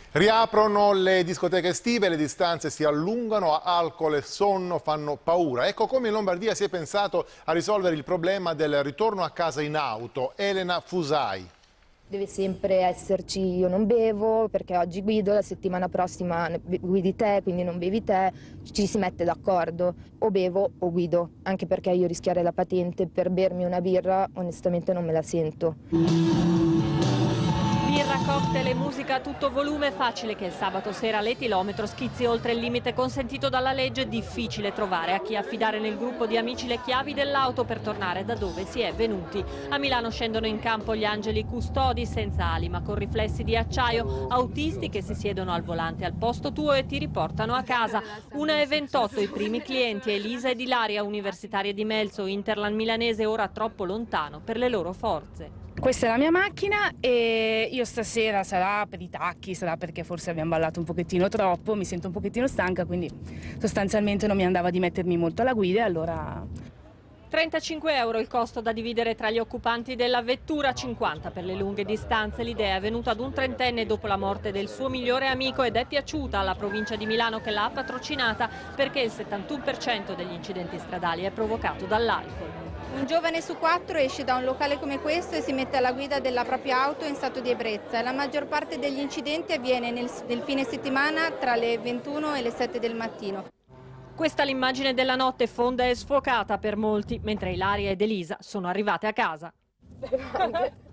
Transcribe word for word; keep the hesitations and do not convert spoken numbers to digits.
Riaprono le discoteche estive, le distanze si allungano, alcol e sonno fanno paura. Ecco come in Lombardia si è pensato a risolvere il problema del ritorno a casa in auto. Elena Fusai. Deve sempre esserci io non bevo perché oggi guido, la settimana prossima guidi te, quindi non bevi te, ci si mette d'accordo, o bevo o guido, anche perché io rischiare la patente per bermi una birra onestamente non me la sento. Birra, cocktail e musica a tutto volume, facile che il sabato sera l'etilometro schizzi oltre il limite consentito dalla legge, difficile trovare a chi affidare nel gruppo di amici le chiavi dell'auto per tornare da dove si è venuti. A Milano scendono in campo gli angeli custodi senza ali ma con riflessi di acciaio, autisti che si siedono al volante al posto tuo e ti riportano a casa. una e ventotto i primi clienti, Elisa ed Ilaria, universitarie di Melzo, Interland milanese ora troppo lontano per le loro forze. Questa è la mia macchina e io stasera sarà per i tacchi, sarà perché forse abbiamo ballato un pochettino troppo, mi sento un pochettino stanca, quindi sostanzialmente non mi andava di mettermi molto alla guida e allora... trentacinque euro il costo da dividere tra gli occupanti della vettura, cinquanta per le lunghe distanze. L'idea è venuta ad un trentenne dopo la morte del suo migliore amico ed è piaciuta alla provincia di Milano che l'ha patrocinata perché il settantuno per cento degli incidenti stradali è provocato dall'alcol. Un giovane su quattro esce da un locale come questo e si mette alla guida della propria auto in stato di ebbrezza. La maggior parte degli incidenti avviene nel, nel fine settimana tra le ventuno e le sette del mattino. Questa è l'immagine della notte fonda e sfocata per molti, mentre Ilaria ed Elisa sono arrivate a casa.